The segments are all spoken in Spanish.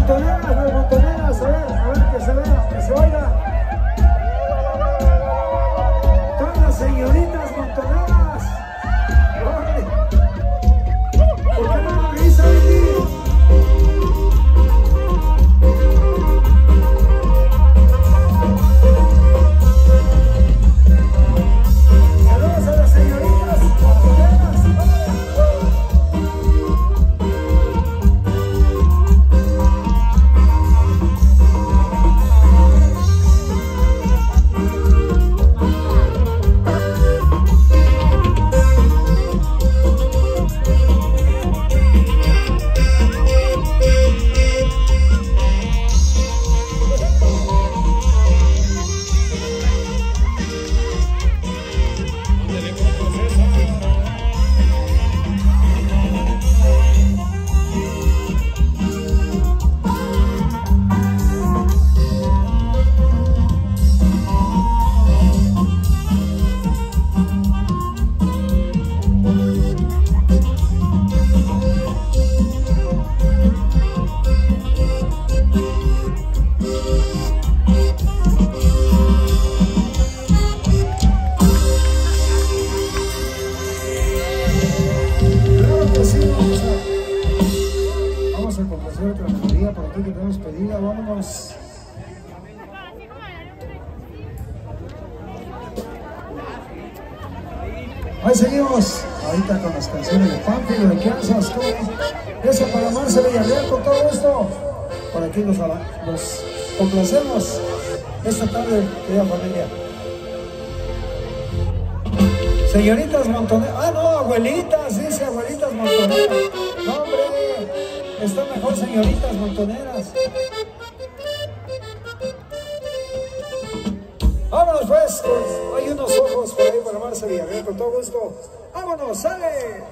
montoneras, a ver, que se vea, que se oiga. Todas las señoritas montoneras. ¡Órale! ¿Por qué no me dice aquí? Saludos a las señoritas montoneras. Vamos a complacer otra melodía por aquí que tenemos pedida. Vámonos. Ahí seguimos. Ahorita con las canciones de Pánfilo, de Kansas, todo. Eso para Marce Villarreal, con todo esto. Por aquí los complacemos esta tarde, querida familia. Señoritas montoneras. Ah, no, abuelitas, dice abuelitas montoneras. No, hombre, está mejor señoritas montoneras. Vámonos pues, hay unos ojos por ahí para Marce Villarreal, con todo gusto. Vámonos, sale.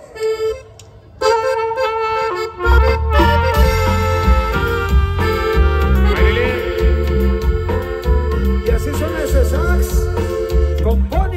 Y así suena ese sax con Pony.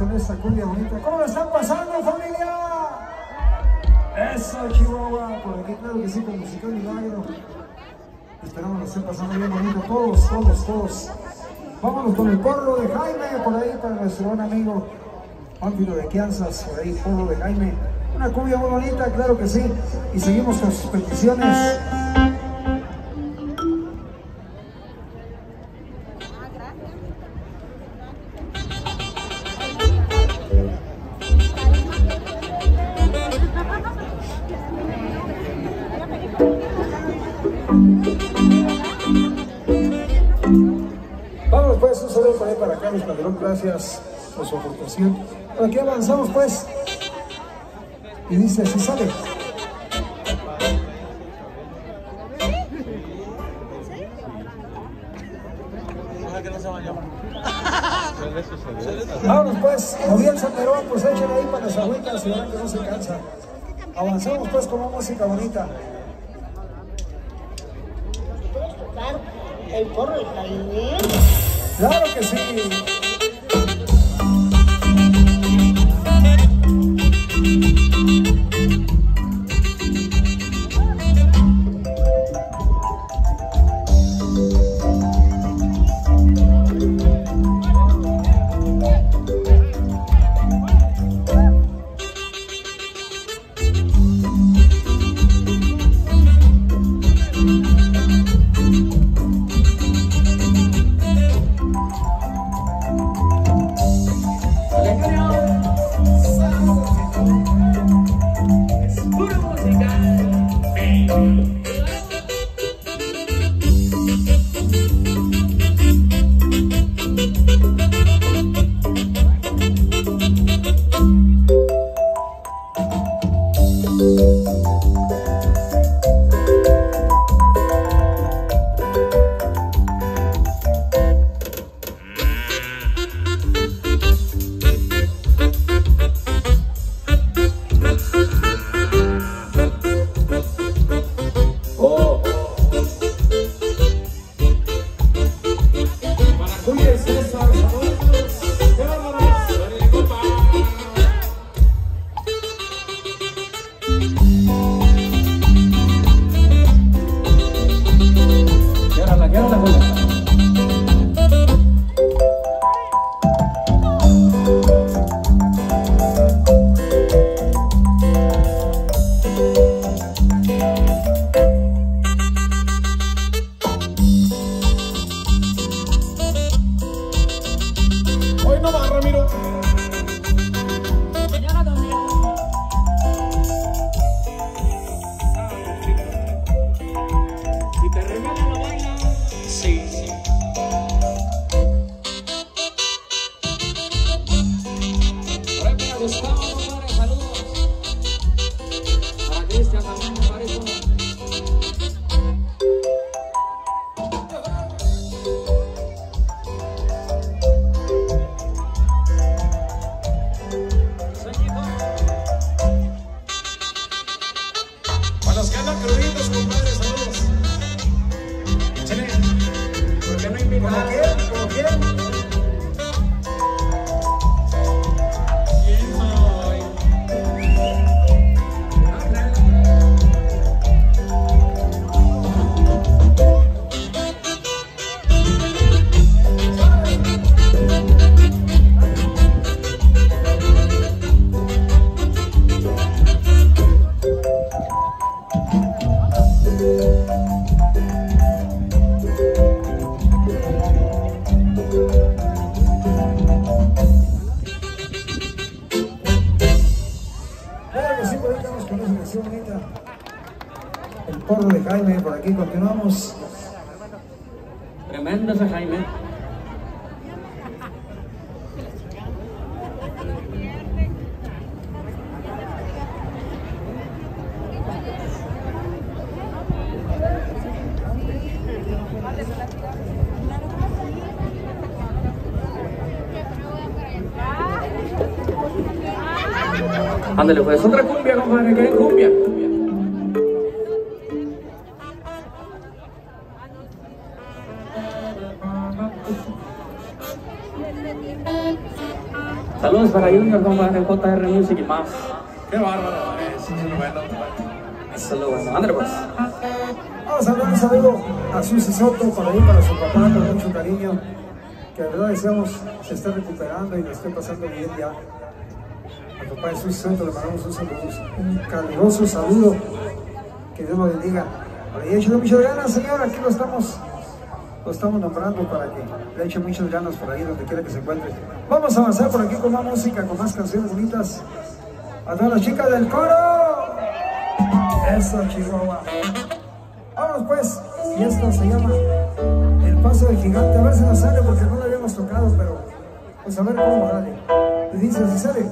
con esta cumbia bonita. ¿Cómo la están pasando, familia? Eso, Chihuahua, por aquí claro que sí, con Musical Milagro. Esperamos la estén pasando bien bonito, todos. Vámonos con el porro de Jaime, por ahí para nuestro buen amigo Pánfilo de Kansas, por ahí, porro de Jaime. Una cumbia muy bonita, claro que sí. Y seguimos con sus peticiones. Vamos pues, un saludo por ahí para Carlos Calderón, gracias por su aportación. Por aquí avanzamos pues. Y dice, así sale. Vámonos pues, Javier Sanderón, pues échale ahí para las agüitas y verán que no se cansa. Avanzamos pues con una música bonita. ¿Puedes tocar el porro de Jaime? Claro que sí. El porro de Jaime, por aquí continuamos. Tremendo ese Jaime. Ándale pues, otra cumbia, compadre, ¿quieren cumbia? Saludos para Junior, compadre, JR Music y más. Qué bárbaro, eso es lo bueno. Eso es lo bueno. Ándale pues. Vamos a dar un saludo a Susi Soto para ir para su papá con mucho cariño. Que de verdad deseamos se esté recuperando y lo esté pasando bien ya. Al papá de Susi Soto le mandamos un caluroso saludo. Que Dios lo bendiga. Por ahí échale muchas ganas, señor. Aquí lo estamos nombrando para que le eche muchas ganas por ahí donde quiera que se encuentre. Vamos a avanzar por aquí con más música, con más canciones bonitas. A todas las chicas del coro. Eso, Chihuahua. Vámonos pues. Y esto se llama El Paso del Gigante. A ver si nos sale porque no lo habíamos tocado, pero pues a ver cómo sale. Y dice, si sale.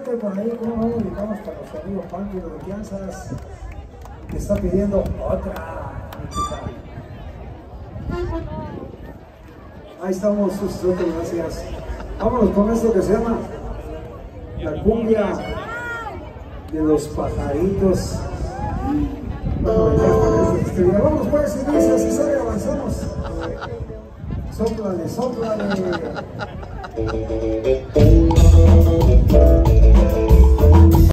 que por ahí, como no, dedicamos para nuestro amigo Pánfilo de Kansas, que está pidiendo otra. Ahí estamos, sus otras gracias. Vámonos con esto que se llama la cumbia de los pajaritos. Vamos pues, y dice, así sale, avanzamos. Sóplale, sóplale.